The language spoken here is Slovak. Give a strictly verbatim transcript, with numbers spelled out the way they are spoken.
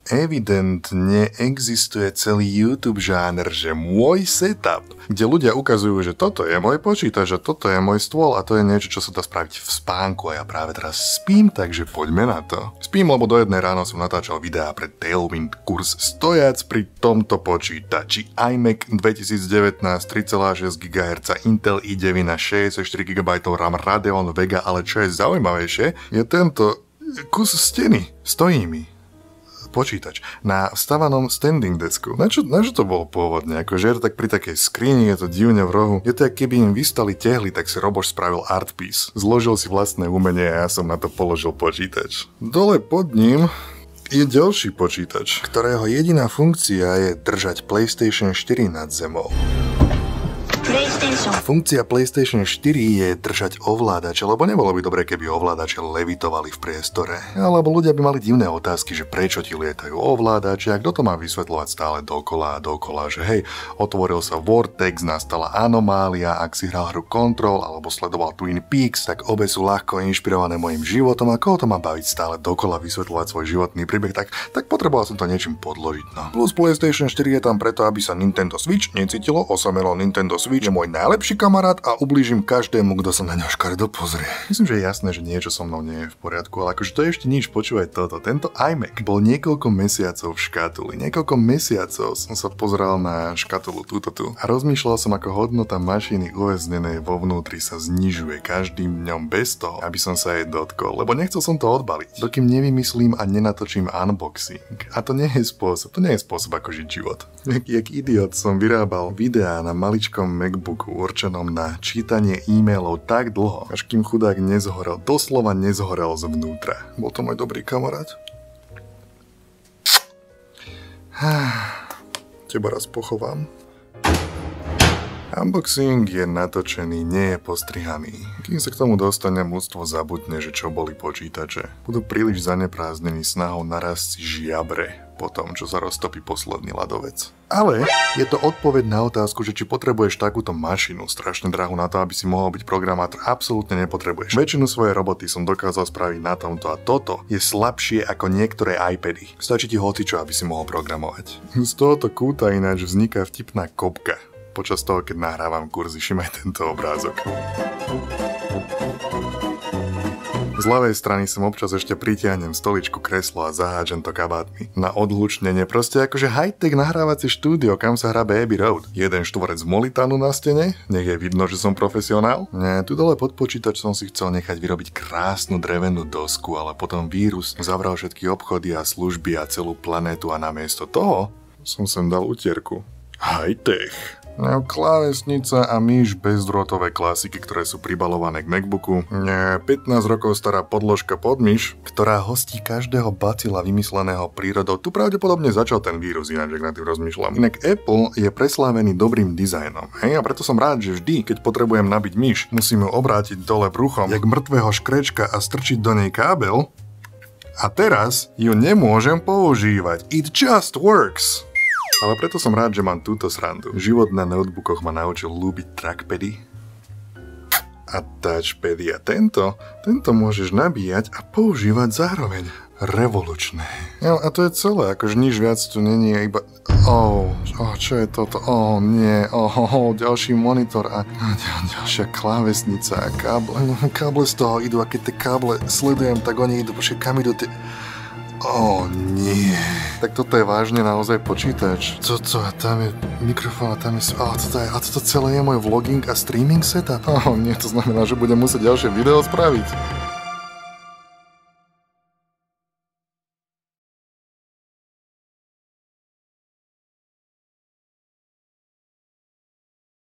Evidentne existuje celý YouTube žáner, že môj setup, kde ľudia ukazujú, že toto je môj počítač a toto je môj stôl a to je niečo, čo sa dá spraviť v spánku a ja práve teraz spím, takže poďme na to. Spím, lebo do jednej ráno som natáčal videá pre Tailwind kurz stojac pri tomto počítači iMac dvetisícdevätnásť tri celá šesť gigahertz, Intel i deväť na šesťdesiatštyri gigabajtov RAM, Radeon Vega, ale čo je zaujímavejšie, je tento kus steny, stojí mi počítač na vstavanom standing desku. Na čo, na čo to bolo pôvodne? Akože je to tak pri takej skrini, je to divne v rohu. Je to, jak keby im vystali tehly, tak si Roboš spravil art piece. Zložil si vlastné umenie a ja som na to položil počítač. Dole pod ním je ďalší počítač, ktorého jediná funkcia je držať PlayStation štyri nad zemou. Funkcia PlayStation štyri je držať ovládače, lebo nebolo by dobre, keby ovládače levitovali v priestore. Alebo ľudia by mali divné otázky, že prečo ti lietajú ovládače a kto to má vysvetľovať stále dokola a dokola, že hej, otvoril sa Vortex, nastala anomália, ak si hral hru Control alebo sledoval Twin Peaks, tak obe sú ľahko inšpirované mojim životom a koho to má baviť stále dokola vysvetľovať svoj životný príbeh, tak, tak potreboval som to niečím podložiť. No. Plus PlayStation štyri je tam preto, aby sa Nintendo Switch necítilo osamelo. Nintendo Switch je môj najlepší kamarát a ublížim každému, kto sa na ňo škaredo pozrie. Myslím, že je jasné, že niečo so mnou nie je v poriadku, ale akože to je ešte nič, počúvaj toto. Tento iMac bol niekoľko mesiacov v škatuli. Niekoľko mesiacov som sa pozeral na škatulu túto tu a rozmýšľal som, ako hodnota mašiny uväznenej vo vnútri sa znižuje každým dňom bez toho, aby som sa jej dotkol, lebo nechcel som to odbaliť, dokým nevymyslím a nenatočím unboxing. A to nie je spôsob, to nie je spôsob, ako žiť život. Jak, jak idiot som vyrábal videá na maličkom MacBooku určenom na čítanie e-mailov tak dlho, až kým chudák nezhorel, doslova nezhorel zvnútra. Bol to môj dobrý kamarát? Teba raz pochovám. Unboxing je natočený, nie je postrihaný. Kým sa k tomu dostane, ľudstvo zabudne, že čo boli počítače. Budú príliš zaneprázdnení snahou narast si žiabre po tom, čo sa roztopí posledný ľadovec. Ale je to odpoveď na otázku, že či potrebuješ takúto mašinu, strašne drahú na to, aby si mohol byť programátor, absolútne nepotrebuješ. Väčšinu svojej roboty som dokázal spraviť na tomto a toto je slabšie ako niektoré iPady. Stačí ti hocičo, aby si mohol programovať. Z tohoto kúta ináč vzniká vtipná kopka. Počas toho, keď nahrávam kurzy, všimaj tento obrázok. Z ľavej strany som občas ešte pritiahnem stoličku, kreslo a zahádžem to kabátmi. Na odhlučnenie, proste akože high-tech nahrávacie štúdio, kam sa hrá Abbey Road. Jeden štvorec molitanu na stene, nech je vidno, že som profesionál. Nie, tu dole pod počítač som si chcel nechať vyrobiť krásnu drevenú dosku, ale potom vírus zavral všetky obchody a služby a celú planétu a namiesto toho som sem dal utierku. High-tech. No, klávesnica a myš bezdrôtové klasiky, ktoré sú pribalované k MacBooku. Nie, pätnásť rokov stará podložka pod myš, ktorá hostí každého bacila vymysleného prírodou. Tu pravdepodobne začal ten vírus, ináč ak nad tým rozmýšľam. Inak Apple je preslávený dobrým dizajnom. Hej, a preto som rád, že vždy, keď potrebujem nabiť myš, musím ju obrátiť dole bruchom, jak mŕtvého škrečka a strčiť do nej kábel. A teraz ju nemôžem používať. It just works. Ale preto som rád, že mám túto srandu. Život na notebookoch ma naučil ľúbiť trackpady a touchpady a tento, tento môžeš nabíjať a používať zároveň. Revolučné. Ja, a to je celé, akože nič viac tu není, iba... Oh, oh, čo je toto? Oh, nie, oh, oh, ďalší monitor a ďal, ďalšia klávesnica a káble. No, káble z toho idú a keď tie káble sledujem, tak oni idú, počkej, kam idú tie... Oh, nie. Tak toto je vážne naozaj počítač. Co, co, a tam je mikrofón a tam je... Oh, toto je... A toto celé je môj vlogging a streaming setup? Oh, nie, to znamená, že budem musieť ďalšie video spraviť.